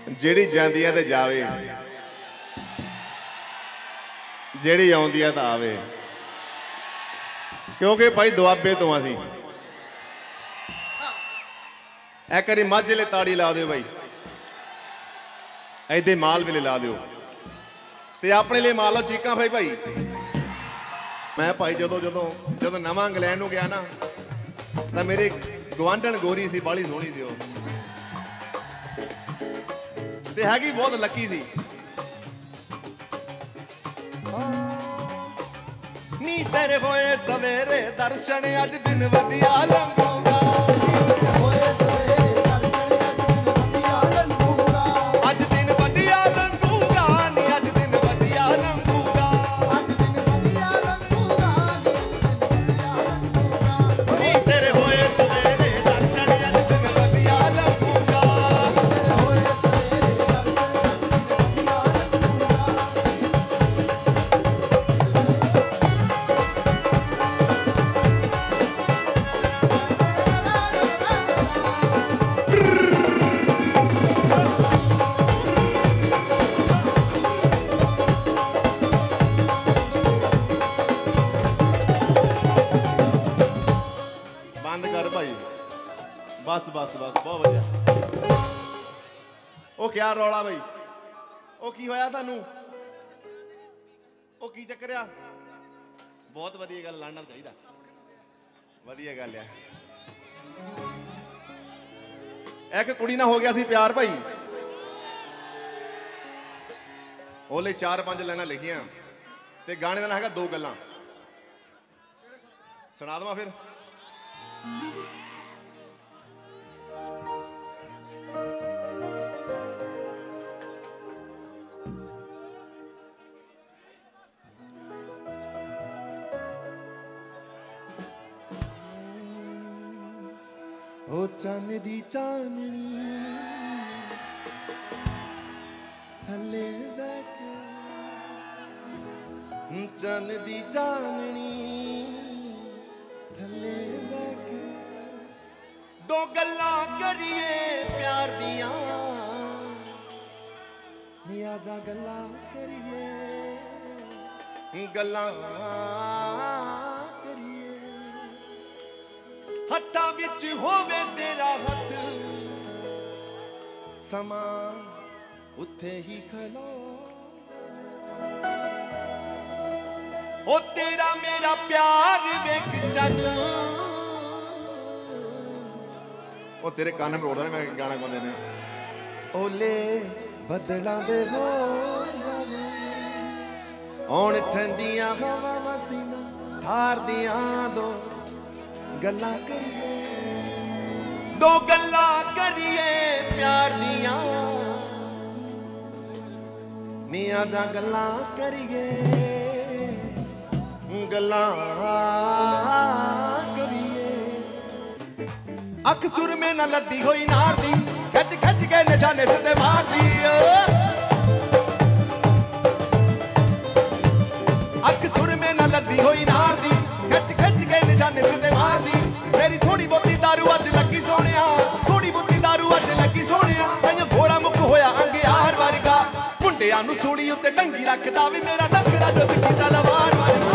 ਜਿਹੜੀ ਜਾਂਦੀ ਹੈ ਤੇ ਜਾਵੇ, ਜਿਹੜੀ ਆਉਂਦੀ ਹੈ ਤਾਂ ਆਵੇ, क्योंकि भाई दुआबे तो असी एक बारी माझे ले ताड़ी ला दो भाई, ऐदे माल वेले ला दो ते अपने लिए माल लो चीका भाई। भाई मैं भाई जो नवा इंग्लैंड में गया ना तो मेरे गवांढण गोरी सी, बाली सोहनी सी, ते हैगी बहुत लकी सी। नी तेरे होए सवेरे दर्शन अज दिन वधिया लंघूगा, अज दिन वधिया लंघूगा, नी अज दिन वधिया लंघूगा, नी तेरे होए सवेरे दर्शन अज दिन वधिया लंघूगा। बस बस बस बहुत बढ़िया। ओ क्या रौला बई, ओ की होया तानू, ओ की चक्कर आ? बहुत वधिया गल, लड़ना चाहिए, वधिया गल है। एक कुड़ी ना हो गया सी प्यार भाई, ओले 4-5 लाइना लिखियां ते गाने का ना है 2 गल्लां, सुना दवा फिर। ओ चंद दी चांदनी थले बैके, चंद दी चांदनी थले बैके, 2 गल्लां करिए प्यार दियां, नी आजा गल्लां करिए, गल्लां हत्था विच होवे तेरा हथ, समा उत्थे ही खलो, ओ तेरा मेरा प्यार वेख चल, ओ तेरे कान में रोड़ा ने मैं गाना गाने ने, ओले बदला दे हो औण ठंडियां हवा मसीना थार दियां, 2 गल्लां करिए, 2 गल्लां करिए प्यार दियां, नी आजा गल्लां करिए, गल्लां करिए। अख सुर में न लद्दी होई नार दी, खच खच के निशाने से मार दी, अख सुर में न लद्दी होई नार दी, खच खच के निशाने से मार दी। मेरी थोड़ी बहुती दारू अज लगी सोनिया, थोड़ी बहुती दारू अज लगी सोनिया, तैनू घोड़ा मुख होया अंगियार वर्गा, मुंडियां नू सूली उत्ते डंगी रखदा वी मेरा डंगरा जो की तलवार वर्गा।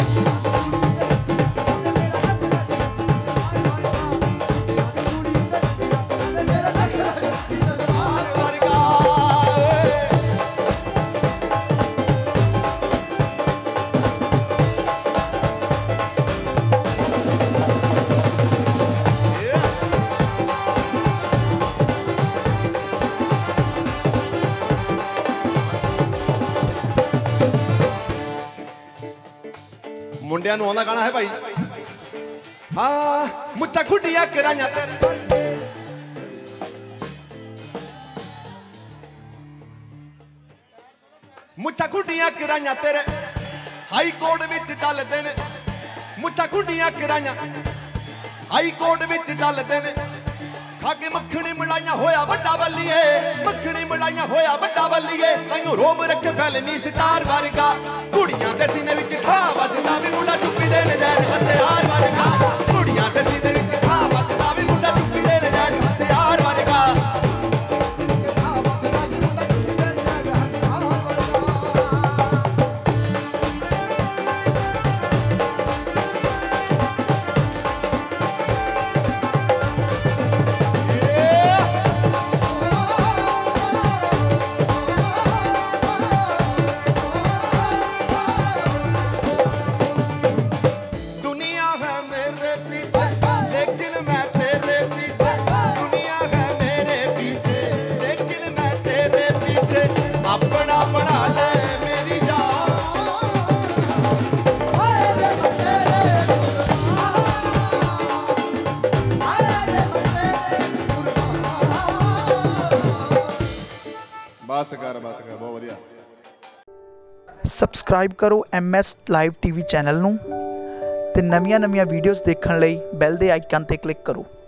मुंडिया नू आंदा गाना है भाई, हाँ मुच्छा खुडियां कराइयां तेरे, मुच्छा खुडियां कराइयां तेरे हाई कोर्ट विच चलदे ने, मुच्छा खुडियां कराइयां हाई कोर्ट विच चलदे ने, खाके मक्खनी मिलाइयां होया बड़ा बल्लीए, मक्खनी मिलाइयां होया बड़ा बल्लीए, ताइयों रोब रखे फैलनी स्टार वर्गा, कुड़ियां दे सीने विच खा वजदा वी मुंडा चुप्पी दे नजर हथियार वर्गा, कुड़ियां दे सीने विच खा वजदा वी मुंडा चुप्पी दे नजर हथियार वर्गा। बस कर बहुत वधिया। सबसक्राइब करो MS लाइव TV चैनल नूं ते नवीं वीडियोज़ देखण लई बैल दे आइकन ते क्लिक करो।